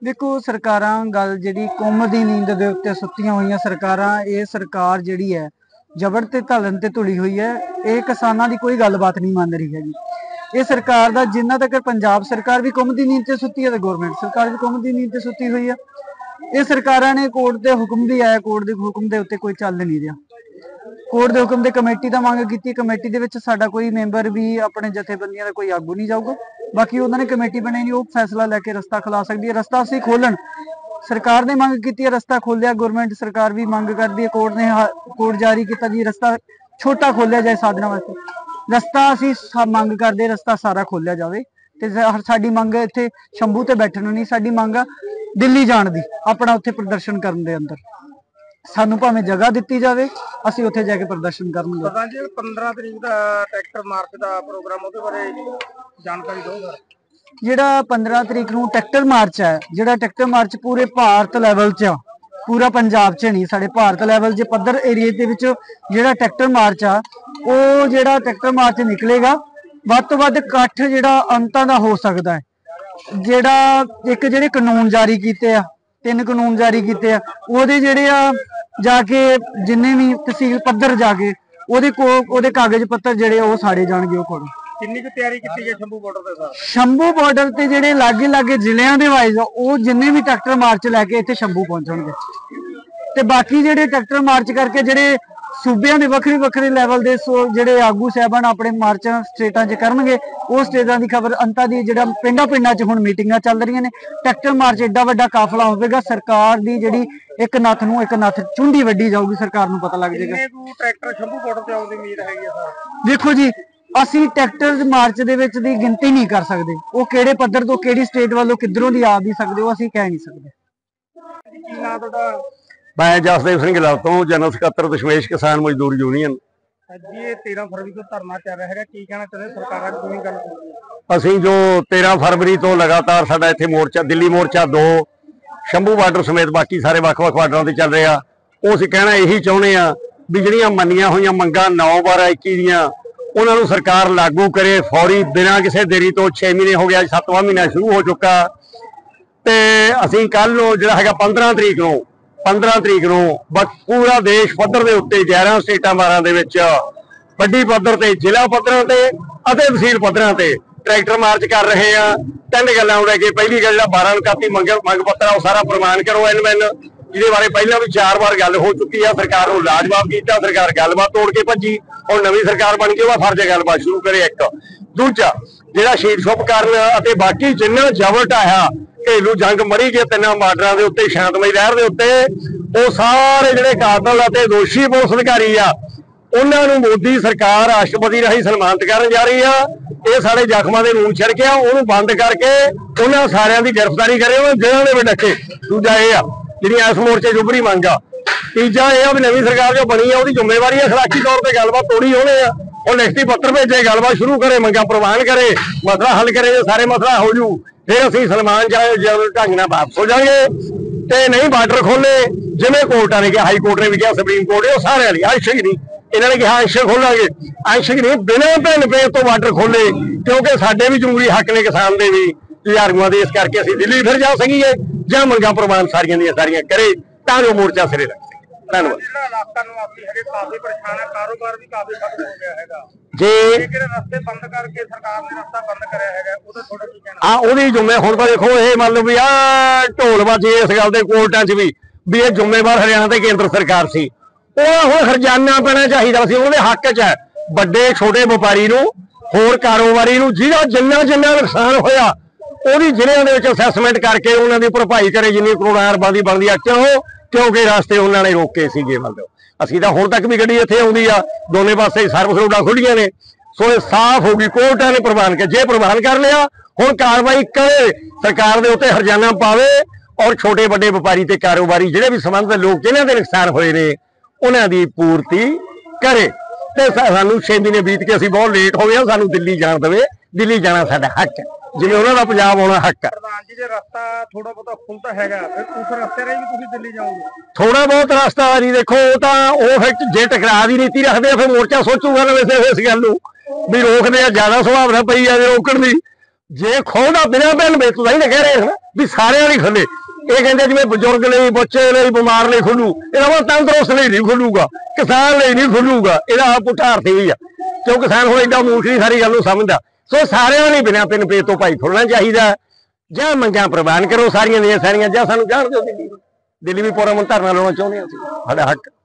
देखो सरकारां गल जिहड़ी कौम दी नींद दे उत्ते सुत्तियां होईयां सरकारां ये सरकार जिहड़ी है जबड़ ते धलन ते तुली हुई है। ये किसानां दी कोई गलबात नहीं मान रही है जी। ये सरकार दा जिन्ना तक पंजाब सरकार भी कौम दी नींद ते सुत्ती है ते गौरमेंट सरकार भी कौम दी नींद ते सुत्ती हुई है। ये सरकारां ने कोर्ट दे हुक्म दी आया, कोर्ट दे हुक्म दे उत्ते कोई चल नहीं रहा। कोर्ट दे हुक्म दे कमेटी दा मंग कीती, कमेटी दे विच साडा कोई मैंबर भी अपने जथेबंदियां दा कोई आगू नहीं जाऊगा। बाकी उन्होंने कमेटी बनाई नहीं, वो फैसला लैके रस्ता खुला सकती है। रस्ता असीं खोलन सरकार ने मंग की, रस्ता खोलिया, गवर्नमेंट सरकार भी मंग करती है, कोर्ट ने कोर्ट जारी किया जी रस्ता छोटा खोलिया जाए साधना वास्ते। रस्ता असीं मंग करते रस्ता सारा खोलिया जाए ते साडी मंग इत्थे शंभू ते बैठण नहीं, साडी मंग दिल्ली जाण दी, अपना उत्थे प्रदर्शन करन दे अंदर सानू भावें जगह दी जाए, असीं उत्थे जाके प्रदर्शन करनगे। 15 तरीक का ट्रैक्टर मार्च का प्रोग्राम ਉਹਦੇ ਬਾਰੇ जानकारी दो सर। ਜਿਹੜਾ 15 तरीक ਨੂੰ ट्रैक्टर मार्च है, ਜਿਹੜਾ ट्रैक्टर मार्च पूरे भारत लैवल च, पूरा पंजाब च नहीं, साढ़े भारत लैवल च पद्धर एरिए ਦੇ ਵਿੱਚ ਜਿਹੜਾ ट्रैक्टर मार्च आ ਉਹ ਜਿਹੜਾ ट्रैक्टर मार्च निकलेगा ਵੱਧ ਤੋਂ ਵੱਧ ਇਕੱਠ ਜਿਹੜਾ ਅੰਤਾਂ ਦਾ ਹੋ ਸਕਦਾ ਹੈ। ਜਿਹੜਾ ਇੱਕ ਜਿਹੜੇ ਕਾਨੂੰਨ ਜਾਰੀ ਕੀਤੇ ਆ, 3 ਕਾਨੂੰਨ ਜਾਰੀ ਕੀਤੇ ਆ, ਉਹਦੇ ਜਿਹੜੇ ਆ ਜਾके ਜਿੰਨੇ ਵੀ ਤਹਿਸੀਲ ਪੱਧਰ ਜਾके ਉਹਦੇ ਕਾਗਜ਼ ਪੱਤਰ ਜਿਹੜੇ ਉਹ ਸਾੜੇ ਜਾਣਗੇ। ਉਹ ਕੋਲ ਕਿੰਨੀ ਕੁ ਤਿਆਰੀ ਕੀਤੀ ਗਈ ਸ਼ੰਭੂ ਬਾਰਡਰ ਤੇ ਸਰ? ਸ਼ੰਭੂ ਬਾਰਡਰ ਤੇ ਜਿਹੜੇ ਲਾਗੇ ਲਾਗੇ ਜ਼ਿਲ੍ਹਿਆਂ ਦੇ ਵਾਈਜ਼ ਉਹ ਜਿੰਨੇ ਵੀ ਟਰੈਕਟਰ ਮਾਰਚ ਲੈ ਕੇ ਇੱਥੇ ਸ਼ੰਭੂ ਪਹੁੰਚਣਗੇ ਤੇ ਬਾਕੀ ਜਿਹੜੇ ਟਰੈਕਟਰ ਮਾਰਚ ਕਰਕੇ ਜਿਹੜੇ ਸੂਬਿਆਂ ਦੇ ਵੱਖਰੇ ਵੱਖਰੇ ਲੈਵਲ ਦੇ ਜਿਹੜੇ ਆਗੂ ਸਾਹਿਬਾਨ ਆਪਣੇ ਮਾਰਚ ਸਟੇਟਾਂ 'ਚ ਕਰਨਗੇ, ਉਹ ਸਟੇਟਾਂ ਦੀ ਖਬਰ ਅੰਤਾਂ ਦੀ ਜਿਹੜਾ ਪਿੰਡਾਂ 'ਚ ਹੁਣ ਮੀਟਿੰਗਾਂ ਚੱਲ ਰਹੀਆਂ ਨੇ। ਟਰੈਕਟਰ ਮਾਰਚ ਏਡਾ ਵੱਡਾ ਕਾਫਲਾ ਹੋਵੇਗਾ, ਸਰਕਾਰ ਦੀ ਜਿਹੜੀ ਇੱਕ ਨੱਥ ਨੂੰ ਇੱਕ ਨੱਥ ਚੁੰਡੀ ਵੱਡੀ ਜਾਊਗੀ, ਸਰਕਾਰ ਨੂੰ ਪਤਾ ਲੱਗ ਜਾਏਗਾ। ਕਿੰਨੇ ਟਰੈਕਟਰ ਸ਼ੰਭੂ ਬਾਰਡਰ ਤੇ ਆਉਣ ਦੀ ਉਮੀਦ ਹੈਗੀ ਆ ਸਰ? ਦੇਖੋ ਜੀ ਅਸੀਂ ਟਰੈਕਟਰ ਮਾਰਚ ਦੇ ਵਿੱਚ ਦੀ ਗਿਣਤੀ ਨਹੀਂ ਕਰ ਸਕਦੇ, ਉਹ ਕਿਹੜੇ ਪੱਧਰ ਤੋਂ ਕਿਹੜੀ ਸਟੇਟ ਵੱਲੋਂ ਕਿੱਧਰੋਂ ਦੀ ਆ ਵੀ ਸਕਦੇ, ਉਹ ਅਸੀਂ ਕਹਿ ਨਹੀਂ ਸਕਦੇ। ਕੀ ਨਾਮ ਤੁਹਾਡਾ? मैं जसदेव सिंह गिल तो जनरल सकत्तर दशमेश किसान मजदूर यूनियन। जी 13 फरवरी को धरना चल रहा है, की कहना चाहते सरकार की गल? असी जो 13 फरवरी तो लगातार साडा इत्थे मोर्चा, दिल्ली मोर्चा 2 शंभू बार्डर समेत बाकी सारे ਵੱਖ-ਵੱਖ बार्डरां ते चल रहा, ਉਹ ਅਸੀਂ ਕਹਿਣਾ ਇਹੀ ਚਾਹੁੰਦੇ ਆ ਵੀ ਜਿਹੜੀਆਂ ਮੰਨੀਆਂ ਹੋਈਆਂ ਮੰਗਾਂ 9/12/21 ਦੀਆਂ ਉਹਨਾਂ ਨੂੰ ਸਰਕਾਰ ਲਾਗੂ ਕਰੇ ਫੌਰੀ, ਬਿਨਾਂ ਕਿਸੇ ਦੇਰੀ ਤੋਂ। 6 ਮਹੀਨੇ ਹੋ ਗਿਆ, 7ਵਾਂ ਮਹੀਨਾ ਸ਼ੁਰੂ ਹੋ ਚੁੱਕਾ ਤੇ ਅਸੀਂ ਕੱਲ ਨੂੰ ਜਿਹੜਾ ਹੈਗਾ 15 ਤਰੀਕ ਨੂੰ ਪੂਰਾ ਦੇਸ਼ ਪੱਧਰ ਦੇ ਉੱਤੇ 11 ਸਟੇਟਾਂ ਮਾਰਾਂ ਦੇ ਵਿੱਚ ਵੱਡੀ ਪੱਧਰ ਤੇ, ਜ਼ਿਲ੍ਹਾ ਪੱਧਰਾਂ ਤੇ ਅਤੇ ਤਹਿਸੀਲ ਪੱਧਰਾਂ ਤੇ ਟਰੈਕਟਰ ਮਾਰਚ ਕਰ ਰਹੇ ਆ। 3 ਗੱਲਾਂ ਹੋ ਕੇ ਪਹਿਲੀ ਗੱਲ ਜਿਹੜਾ 12 ਅਨੁਕਾਤੀ ਮੰਗ ਪੱਤਰ ਆ ਉਹ ਸਾਰਾ ਪ੍ਰਮਾਣ ਕਰੋ ਐਨਮੈਨ, ਜਿਹਦੇ ਬਾਰੇ ਪਹਿਲਾਂ ਵੀ 4 ਵਾਰ ਗੱਲ ਹੋ ਚੁੱਕੀ ਆ। ਸਰਕਾਰ ਨੂੰ ਲਾਜਵਾਬ ਕੀਤਾ, ਸਰਕਾਰ ਗੱਲਬਾਤ ਤੋੜ ਕੇ ਭੱਜੀ, ਹੁਣ ਨਵੀਂ ਸਰਕਾਰ ਬਣ ਕੇ ਉਹਦਾ ਫਰਜ਼ ਗੱਲਬਾਤ ਸ਼ੁਰੂ ਕਰੇ। ਇੱਕ ਦੂਜਾ ਜਿਹੜਾ ਸ਼ਹੀਦ ਸ਼ੁਭ ਕਰਨ ਅਤੇ ਬਾਕੀ ਜਿੰਨਾ ਜਬਰ ਢਾਇਆ ਘਰੇਲੂ ਜੰਗ ਮਰੀ ਗਏ 3 ਬਾਰਡਰਾਂ ਦੇ ਉੱਤੇ ਸ਼ਾਂਤਮਈ ਲਹਿਰ ਦੇ ਉੱਤੇ, ਉਹ ਸਾਰੇ ਜਿਹੜੇ ਕਾਤਲ ਅਤੇ ਦੋਸ਼ੀ ਪੁਲਿਸ ਅਧਿਕਾਰੀ ਆ ਉਹਨਾਂ ਨੂੰ ਮੋਦੀ ਸਰਕਾਰ ਰਾਸ਼ਟਰਪਤੀ ਰਾਹੀਂ ਸਨਮਾਨਿਤ ਕਰਨ ਜਾ ਰਹੀ ਆ। ਇਹ ਸਾਡੇ ਜ਼ਖਮਾਂ ਦੇ ਨੂਨ ਛਿੜਕਿਆ, ਉਹਨੂੰ ਬੰਦ ਕਰਕੇ ਉਹਨਾਂ ਸਾਰਿਆਂ ਦੀ ਗ੍ਰਿਫਤਾਰੀ ਕਰੇ, ਉਹ ਜੇਲ੍ਹਾਂ ਦੇ ਵਿੱਚ ਡੱਕੇ। ਦੂਜਾ ਇਹ ਆ ਜਿਹੜੀ ਇਸ ਮੋਰਚੇ ਜੁਬਰੀ ਮੰਗ ਆ। ਤੀਜਾ ਇਹ ਆ ਵੀ ਨਵੀਂ ਸਰਕਾਰ ਜੋ ਬਣੀ ਆ ਉਹਦੀ ਜ਼ਿੰਮੇਵਾਰੀ ਆ ਅਖਲਾਕੀ ਤੌਰ ਤੇ ਗੱਲਬਾਤ ਤੋੜੀ ਹੋਣੇ ਆ, ਉਹ ਲਿਖਤੀ ਪੱਤਰ ਭੇਜੇ, ਗੱਲਬਾਤ ਸ਼ੁਰੂ ਕਰੇ, ਮੰਗਾਂ ਪ੍ਰਵਾਨ ਕਰੇ, ਮਸਲਾ ਹੱਲ ਕਰੇ। ਜੇ ਸਾਰੇ ਮਸਲਾ ਹੋ ਜੂ ਫਿਰ ਅਸੀਂ ਸਨਮਾਨ ਢੰਗ ਨਾਲ ਵਾਪਸ ਹੋ ਜਾਵਾਂਗੇ ਤੇ ਨਹੀਂ ਬਾਰਡਰ ਖੋਲੇ ਜਿਵੇਂ ਕੋਰਟਾਂ ਨੇ ਕਿਹਾ, ਹਾਈ ਕੋਰਟ ਨੇ ਵੀ ਕਿਹਾ, ਸੁਪਰੀਮ ਕੋਰਟ ਨੇ, ਉਹ ਸਾਰਿਆਂ ਲਈ ਅੰਸ਼ਕ ਨਹੀਂ, ਇਹਨਾਂ ਨੇ ਕਿਹਾ ਅੰਸ਼ਕ ਖੋਲਾਂਗੇ, ਅੰਸ਼ਕ ਨਹੀਂ ਬਿਨਾਂ ਭਿੰਨ ਭੇਦ ਤੋਂ ਬਾਰਡਰ ਖੋਲੇ, ਕਿਉਂਕਿ ਸਾਡੇ ਵੀ ਜ਼ਰੂਰੀ ਹੱਕ ਨੇ ਕਿਸਾਨ ਦੇ ਵੀ ਜੁਝਾਰੂਆਂ ਦੇ। ਇਸ ਕਰਕੇ ਅਸੀਂ ਦਿੱਲੀ ਫਿਰ ਜਾ ਸਕੀਏ ਜਾਂ ਮੰਗਾਂ ਪ੍ਰਵਾਨ ਸਾਰੀਆਂ ਦੀਆਂ ਸਾਰੀਆਂ ਕਰੇ ਤਾਂ ਜੋ ਮੋਰਚਾ ਸਿਰੇ ਲੱਗ ਸਕੇ। ਧੰਨਵਾਦ। ਇਲਾਕਾ ਨਿਵਾਸੀ ਹੈਗੇ ਕਾਫੀ ਪਰੇਸ਼ਾਨ ਹੈ, ਕਾਰੋਬਾਰ ਵੀ ਕਾਫੀ ਖਤਮ ਹੋ ਗਿਆ ਹੈਗਾ ਜੇ ਜਿਹੜੇ ਰਸਤੇ ਬੰਦ ਕਰਕੇ ਸਰਕਾਰ ਨੇ ਰਸਤਾ ਬੰਦ ਕਰਿਆ ਹੈਗਾ, ਉਹਦਾ ਥੋੜਾ ਕੀ ਕਹਿਣਾ? ਹਾਂ ਉਹਦੀ ਜ਼ਿੰਮੇ ਹੁਣ ਤਾਂ ਦੇਖੋ ਇਹ ਮੰਨ ਲਓ ਵੀ ਆ ਢੋਲ ਵੱਜੇ ਇਸ ਗੱਲ ਦੇ ਕੋਰਟਾਂ 'ਚ ਵੀ ਇਹ ਜ਼ਿੰਮੇਵਾਰ ਹਰਿਆਣਾ ਤੇ ਕੇਂਦਰ ਸਰਕਾਰ ਸੀ। ਉਹ ਹੁਣ ਖਰਜਾਨਾ ਪੈਣਾ ਚਾਹੀਦਾ ਸੀ, ਉਹਦੇ ਹੱਕ 'ਚ ਹੈ। ਵੱਡੇ ਛੋਟੇ ਵਪਾਰੀ ਨੂੰ, ਹੋਰ ਕਾਰੋਬਾਰੀ ਨੂੰ ਜਿਹਦਾ ਜਿੰਨਾ ਨੁਕਸਾਨ ਹੋਇਆ ਉਹਦੀ ਜ਼ਿਲ੍ਹਿਆਂ ਦੇ ਵਿੱਚ ਅਸੈਸਮੈਂਟ ਕਰਕੇ ਉਹਨਾਂ ਦੀ ਭਰਪਾਈ ਕਰੇ ਜਿੰਨੀ ਕਰੋੜਾਂ ਅਰਬਾਂ ਦੀ ਬਣਦੀ ਆ। ਕਿਉਂਕਿ ਰਸਤੇ ਉਹਨਾਂ ਨੇ ਰੋਕੇ ਸੀਗੇ। ਮਤਲਬ ਅਸੀਂ ਤਾਂ ਹੁਣ ਤੱਕ ਵੀ ਗੱਡੀ ਇੱਥੇ ਆਉਂਦੀ ਆ, ਦੋਨੇ ਪਾਸੇ ਸਰਵਿਸ ਰੋਡਾਂ ਖੁੱਲੀਆਂ ਨੇ, ਸੋ ਇਹ ਸਾਫ਼ ਹੋ ਗਈ। ਕੋਰਟਾਂ ਨੇ ਪ੍ਰਵਾਨ ਕਰ, ਜੇ ਪ੍ਰਵਾਨ ਕਰ ਲਿਆ ਹੁਣ ਕਾਰਵਾਈ ਕਰੇ, ਸਰਕਾਰ ਦੇ ਉੱਤੇ ਹਰਜਾਨਾ ਪਾਵੇ ਔਰ ਛੋਟੇ ਵੱਡੇ ਵਪਾਰੀ ਤੇ ਕਾਰੋਬਾਰੀ ਜਿਹੜੇ ਵੀ ਸੰਬੰਧਿਤ ਲੋਕ ਜਿਨ੍ਹਾਂ ਦੇ ਨੁਕਸਾਨ ਹੋਏ ਨੇ ਉਹਨਾਂ ਦੀ ਪੂਰਤੀ ਕਰੇ। ਤੇ ਸਾਨੂੰ 6 ਮਹੀਨੇ ਬੀਤ ਕੇ ਅਸੀਂ ਬਹੁਤ ਲੇਟ ਹੋ ਗਏ, ਸਾਨੂੰ ਦਿੱਲੀ ਜਾਣ ਦੇਵੇ, ਦਿੱਲੀ ਜਾਣਾ ਸਾਡਾ ਹੱਕ ਹੈ, ਜਿਵੇਂ ਉਹਨਾਂ ਦਾ ਪੰਜਾਬ ਆਉਣਾ ਹੱਕ ਹੈ। ਪ੍ਰਧਾਨ ਜੀ ਜੇ ਰਸਤਾ ਥੋੜਾ ਬਹੁਤਾ ਖੁੱਲਦਾ ਹੈਗਾ ਫਿਰ ਉਸ ਰਸਤੇ ਰਾਹੀਂ ਵੀ ਤੁਸੀਂ ਦਿੱਲੀ ਜਾਓਗੇ? ਥੋੜਾ ਬਹੁਤ ਰਸਤਾ ਨਹੀਂ, ਦੇਖੋ ਉਹ ਤਾਂ ਉਹ ਫਿਰ ਜੇ ਟਕਰਾਅ ਦੀ ਨੀਤੀ ਰੱਖਦੇ ਆ ਫਿਰ ਮੋਰਚਾ ਸੋਚੂਗਾ ਨਾ ਵੈਸੇ ਇਸ ਗੱਲ ਨੂੰ ਵੀ ਰੋਕਦੇ ਆ, ਜ਼ਿਆਦਾ ਸੁਭਾਵਨਾ ਪਈ ਆ ਜੇ ਰੋਕਣ ਦੀ। ਜੇ ਖੋਲਦਾ ਬਿਨਾਂ ਪੈਨ ਵੇ ਤੁਸੀਂ ਤਾਂ ਕਹਿ ਰਹੇ ਹੋ ਨਾ ਵੀ ਸਾਰਿਆਂ ਲਈ ਖੁੱਲੇ। ਇਹ ਕਹਿੰਦੇ ਜਿਵੇਂ ਬਜ਼ੁਰਗ ਲਈ, ਬੱਚੇ ਲਈ, ਬਿਮਾਰ ਲਈ ਖੁੱਲੂ, ਇਹਦਾ ਮਤਲਬ ਤੰਦਰੁਸਤ ਲਈ ਨਹੀਂ ਖੁੱਲੂਗਾ, ਕਿਸਾਨ ਲਈ ਨਹੀਂ ਖੁੱਲੂਗਾ। ਇਹਦਾ ਆਪ ਪੁੱਠਾ ਅਰਥ ਵੀ ਆ, ਕਿਉਂ ਕਿਸਾਨ ਹੁਣ ਏਡਾ ਮੂਰਖ ਨਹੀਂ ਸਾਰੀ ਗੱਲ ਨੂੰ ਸਮਝਦਾ। ਸੋ ਸਾਰਿਆਂ ਲਈ ਬਿਨਾਂ ਪੈਨ ਪੇ ਤੋਂ ਭਾਈ ਖੁੱਲਣਾ ਚਾਹੀਦਾ। ਜਾਂ ਮੰਗਾਂ ਪ੍ਰਵਾਨ ਕਰੋ ਸਾਰੀਆਂ ਦੀਆਂ ਸਾਰੀਆਂ, ਜਾਂ ਸਾਨੂੰ ਜਾਣ ਦਿਓ ਦਿੱਲੀ ਵੀ ਪੂਰਾ ਧਰਨਾ ਲਾਉਣਾ ਚਾਹੁੰਦੇ ਹਾਂ ਅਸੀਂ, ਸਾਡਾ ਹੱਕ।